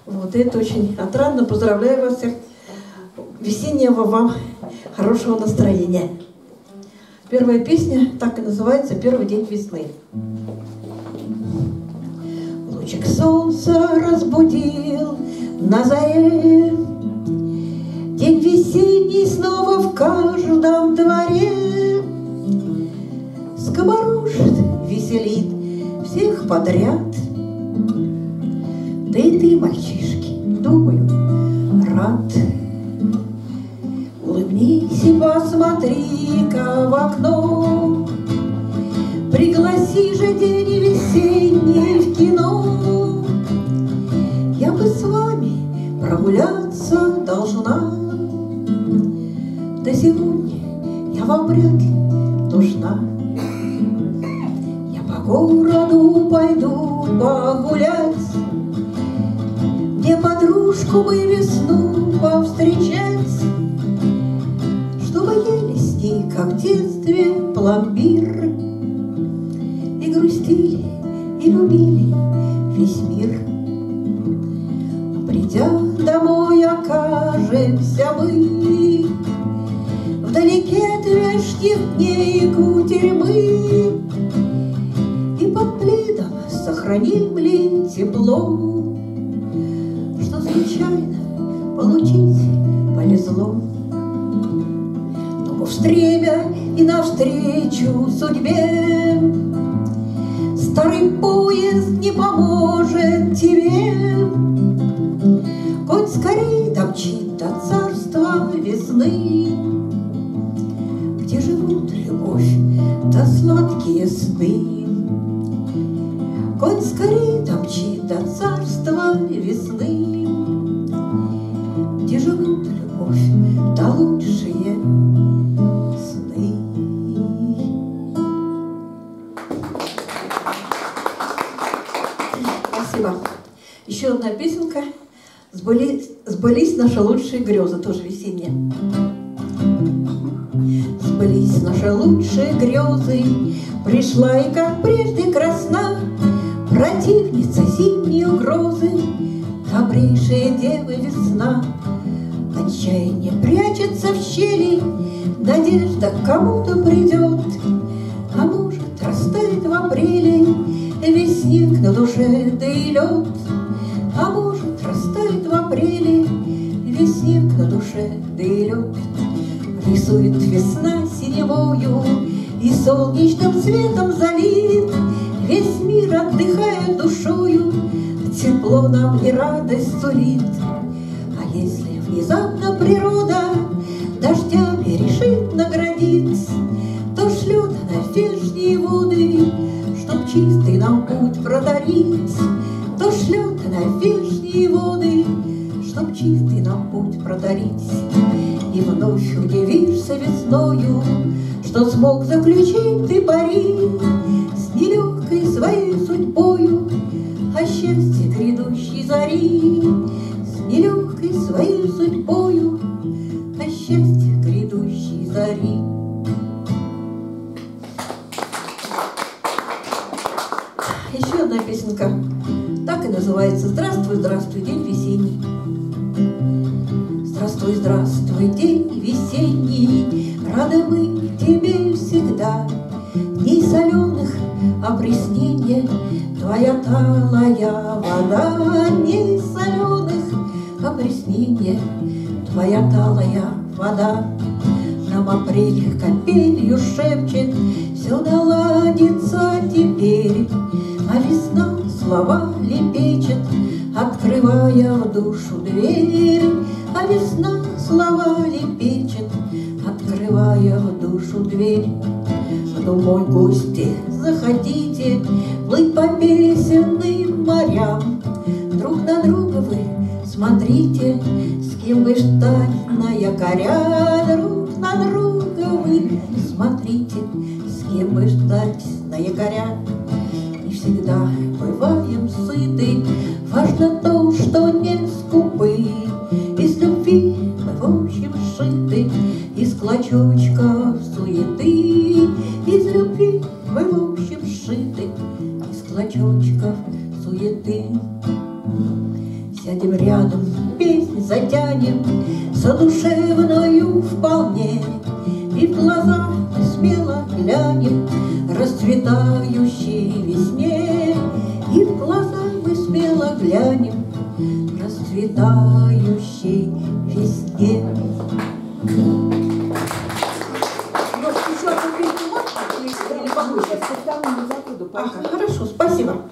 Вот это очень отрадно. Поздравляю вас всех. Весеннего вам хорошего настроения. Первая песня так и называется «Первый день весны». Лучик солнца разбудил на заре, день весенний снова в каждом дворе. Скоморожит, веселит всех подряд. Да и ты, мальчишки, думаю, рад. Улыбнись и посмотри-ка в окно, пригласи же день весенний в кино. Я бы с вами прогуляться должна, да сегодня я вам вряд ли нужна. Я по городу пойду погулять, где подружку бы весну повстречать, чтобы ели с ней, как в детстве, пломбир, и грустили, и любили весь мир. Придя домой, окажемся мы вдалеке от вешних дней кутерьмы, и под пледом сохраним ли тепло, что случайно получить повезло. Но в стремя и навстречу судьбе старый поезд не поможет тебе. Хоть скорей домчит до царства весны, где живут любовь да сладкие сны. Хоть скорей домчит до царства весны, где живут любовь да лучшие сны. Спасибо. Еще одна песенка. Сбылись наши лучшие грезы, тоже весенние. Сбылись наши лучшие грезы, пришла и как прежде красна противница зимней угрозы, добрейшая дева весна. Отчаяние прячется в щели, надежда к кому-то придет, а может растает в апреле весь снег на душе, да и лед. А может растает в апреле весь снег на душе, да и лед. Рисует весна синевою и солнечным светом залит весь мир, отдыхая душою, тепло нам и радость сулит. А если внезапно природа дождями решит наградить, то шлет она вешние воды, чтоб чистый нам путь протарить. То шлет она вешние воды, чтоб чистый нам путь протарить. И вновь удивишься весною, что смог заключить ты пари с нелегкой своей судьбою о счастье грядущей зари. С нелегкой своей судьбою о счастье грядущей зари. Еще одна песенка. Так и называется «Здравствуй, здравствуй, день весенний». Здравствуй, здравствуй, день весенний, рады мы тебе всегда. Дней соленых опреснения, твоя талая вода. Дней соленых опреснения, твоя талая вода. Нам апрель капелью шепчет, все наладится теперь, а весна слова лепечет, открывая в душу дверь. А весна слова лепечет, открывая в душу дверь. Домой, гости, заходите, плыть по песенным морям. Друг на друга вы смотрите, с кем вы встать на якоря. Друг на друга вы смотрите, с кем вы встать на якоря. Не всегда бываем сыты, важно то, что не скупы. Из любви мы в общем сшиты, из клочочков суеты. Из любви мы в общем сшиты, из клочочков суеты. Сядем рядом, песнь затянем, задушевною вполне, и в глаза мы смело глянем расцветающей весне, и в глаза мы смело глянем расцветающей весне. Хорошо, спасибо.